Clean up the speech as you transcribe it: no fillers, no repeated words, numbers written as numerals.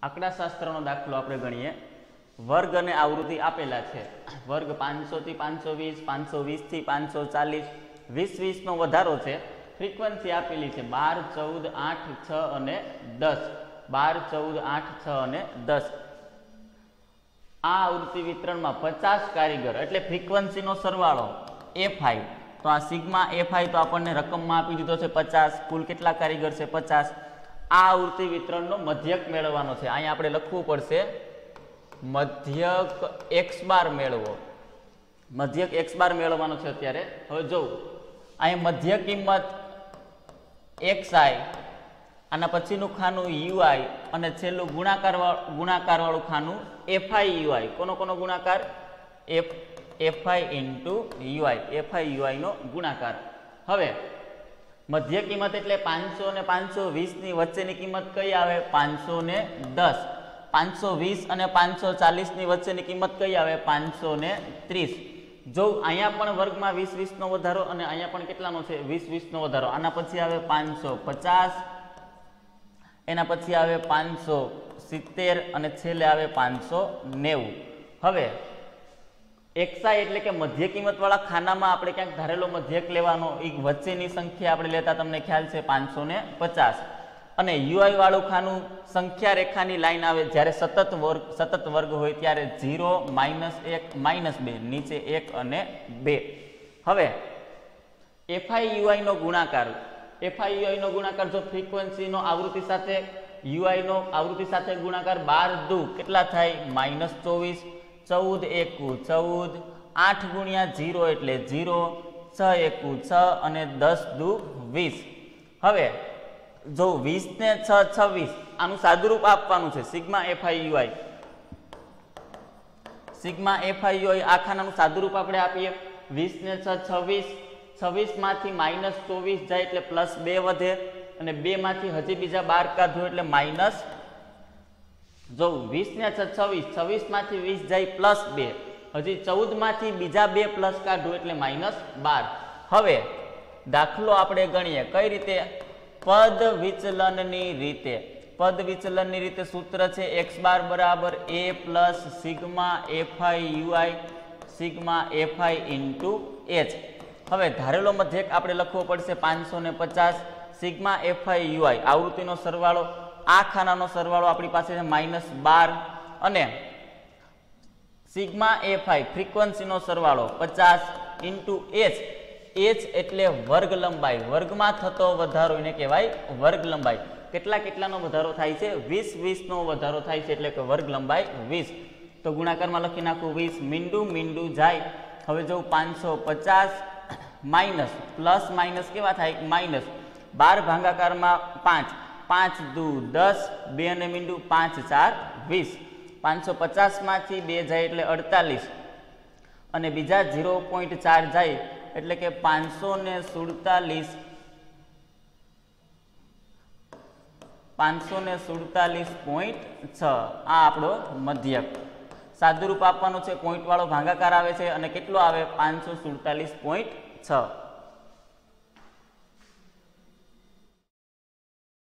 આંકડાશાસ્ત્રનો દાખલો આપણે ગણીએ. વર્ગ અને આવૃત્તિ આપેલા છે. વર્ગ 500 થી 520, 520 થી 540, 20 નો વધારો છે. ફ્રીક્વન્સી આપેલી છે 12, 14, 8, 6 અને 10. 12, 14, 8, 6 અને 10. આ આવૃત્તિ વિતરણમાં 50 કારીગર એટલે ફ્રીક્વન્સીનો સરવાળો fi. તો આ સિગ્મા fi તો આપણને રકમમાં આપી દીધો છે 50. કુલ કેટલા કારીગર છે? 50. આ આવૃત્તિ વિતરણનો મધ્યક મેળવવાનો છે. અહીંયા આપણે લખવું પડશે મધ્યક x બાર મેળવો. મધ્યક x બાર મેળવવાનો છે અત્યારે. હવે જો અહીંયા મધ્ય કિંમત xi, આના પછીનું ખાનું ui અને છેલ્લું ગુણાકાર વાળું ખાનું fi ui. કોનો કોનો ગુણાકાર? fi into ui. fi ui નો ગુણાકાર. હવે મધ્ય કિંમત એટલે 500 અને 520 ની વચ્ચેની કિંમત કઈ આવે? 510. 520 અને 540 ની વચ્ચેની કિંમત કઈ આવે? 530. જો અહીંયા પણ વર્ગમાં 20 નો વધારો અને અહીંયા પણ કેટલાનો છે? 20 નો વધારો. આના પછી આવે 550, એના પછી આવે 570 અને છેલ્લે આવે 590. હવે xi એટલે કે મધ્ય કિંમત વાળા ખાનામાં આપણે ક્યાંક ધારેલો મધ્યક લેવાનો. એક વચ્ચેની સંખ્યા આપણે લેતા તમને ખ્યાલ છે 550. અને ui વાળું ખાનું સંખ્યા રેખાની લાઈન આવે જ્યારે સતત વર્ગ હોય ત્યારે 0, -1, -2, નીચે 1 અને 2. હવે fi ui નો ગુણાકાર. fi ui નો ગુણાકાર જો ફ્રીક્વન્સીનો આવૃત્તિ સાથે ui નો આવૃત્તિ સાથે ગુણાકાર 12 દુ કેટલા થાય? -24. 14 એકુ 14, 8 ગુણ્યા 0 એટલે 0, 6 એકુ 6 અને 10 દુ 20. હવે જો 20 ને 6 26, આનું સાદુરૂપ આપવાનું છે sigma fi ui. Sigma fi ui આ ખાનાનું સાદુરૂપ આપણે આપીએ. 20 ને 6 26, 26 માંથી -24 જાય એટલે +2 વધે અને 2 માંથી હજી બીજા 12 કાઢો એટલે માઇનસ. જો 20 ને 6 26, 26 માંથી 20 જાય +2, હજી 14 માંથી બીજા 2 પ્લસ કાઢો એટલે -12. હવે દાખલો આપણે ગણીએ કઈ રીતે? પદ વિચલનની રીતે. પદ વિચલનની રીતે સૂત્ર છે x બાર બરાબર a plus sigma fi ui sigma fi into h. હવે ધારેલો મધ્યક આપણે લખવો પડશે 550. સિગ્મા fi ui આવૃત્તિનો સરવાળો, આ ખાનાનો સરવાળો આપણી પાસે છે -12 અને સિગ્મા fi ફ્રીક્વન્સીનો સરવાળો 50 ઇન્ટુ h. h એટલે વર્ગ લંબાઈ. વર્ગમાં થતો વધારો એને કહેવાય વર્ગ લંબાઈ. કેટલાનો વધારો થાય છે? 20 નો વધારો થાય છે એટલે કે વર્ગ લંબાઈ 20. તો ગુણાકારમાં લખી નાખું 20. મીંડું જાય. હવે જો 550 માઇનસ પ્લસ માઇનસ કેવા થાય? માઇનસ. 12 ભાગાકારમાં 5, 5 દુ 10, 2 અને મીંડું 5 4 20. 550 માંથી 2 જાય એટલે 48 અને બીજા 0.4 જાય એટલે કે 547. 547.6 આ આપણો મધ્યક. સાદુરૂપ આપવાનું છે. પોઈન્ટ વાળો ભાગાકાર આવે છે અને કેટલો આવે? 547.6.